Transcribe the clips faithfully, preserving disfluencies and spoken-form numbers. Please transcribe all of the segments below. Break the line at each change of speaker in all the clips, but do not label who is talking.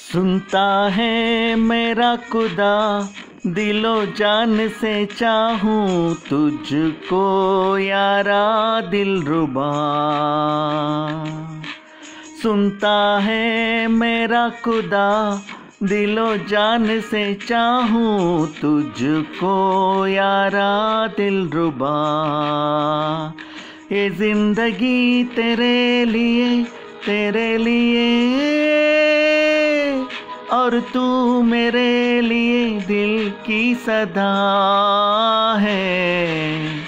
सुनता है मेरा खुदा, दिलो जान से चाहूं तुझको यारा दिलरुबा। सुनता है मेरा खुदा, दिलो जान से चाहूं तुझको यारा दिलरुबा। ये जिंदगी तेरे लिए तेरे लिए और तू मेरे लिए दिल की सदा है।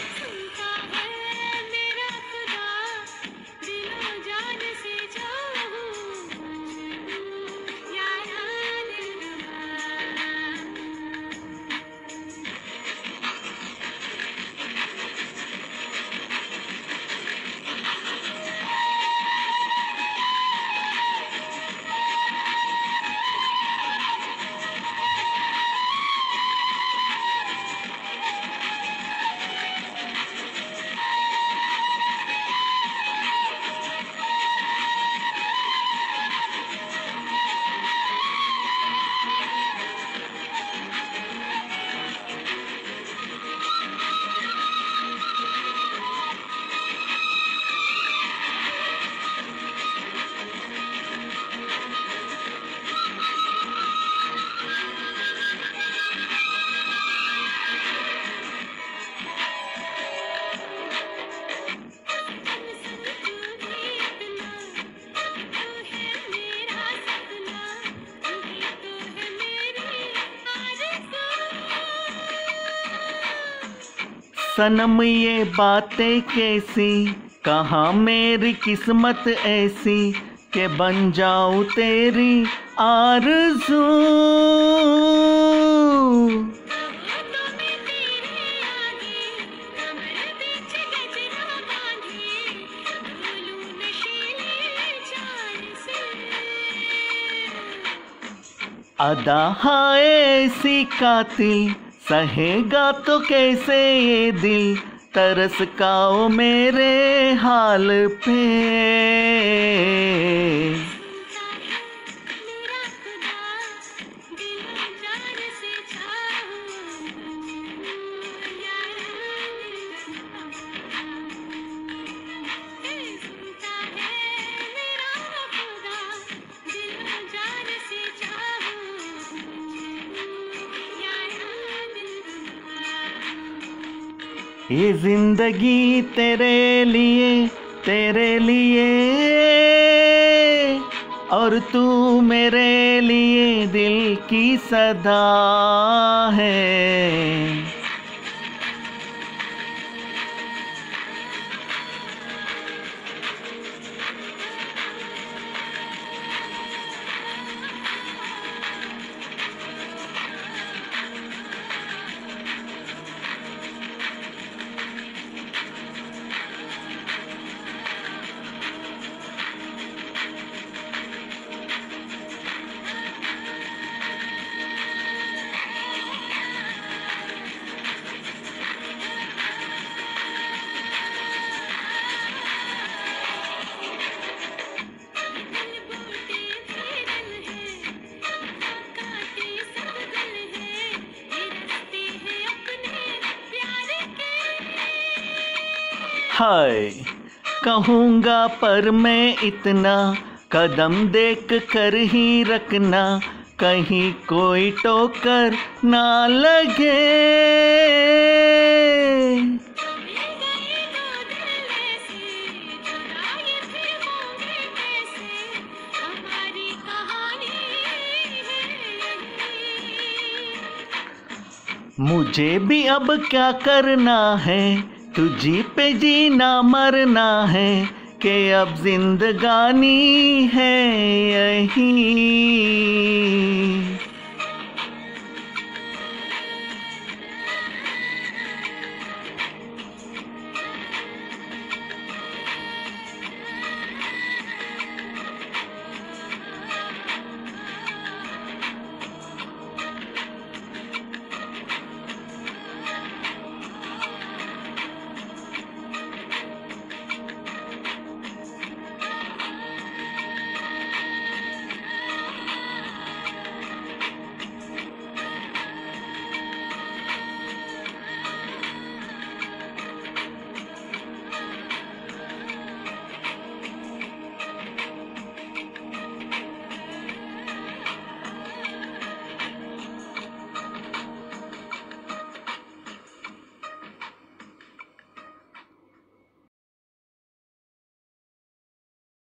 सनम ये बातें कैसी, कहाँ मेरी किस्मत ऐसी कि बन जाऊं तेरी आरज़ू। अदा हाय ऐसी कातिल, सहेगा तो कैसे ये दिल, तरस खाओ मेरे हाल पे। ये जिंदगी तेरे लिए तेरे लिए और तू मेरे लिए दिल की सदा है। हाय कहूँगा पर मैं इतना, कदम देख कर ही रखना, कहीं कोई टोकर ना लगे। मुझे भी अब क्या करना है, तुझी पे जीना मरना है, कि अब जिंदगानी है यही।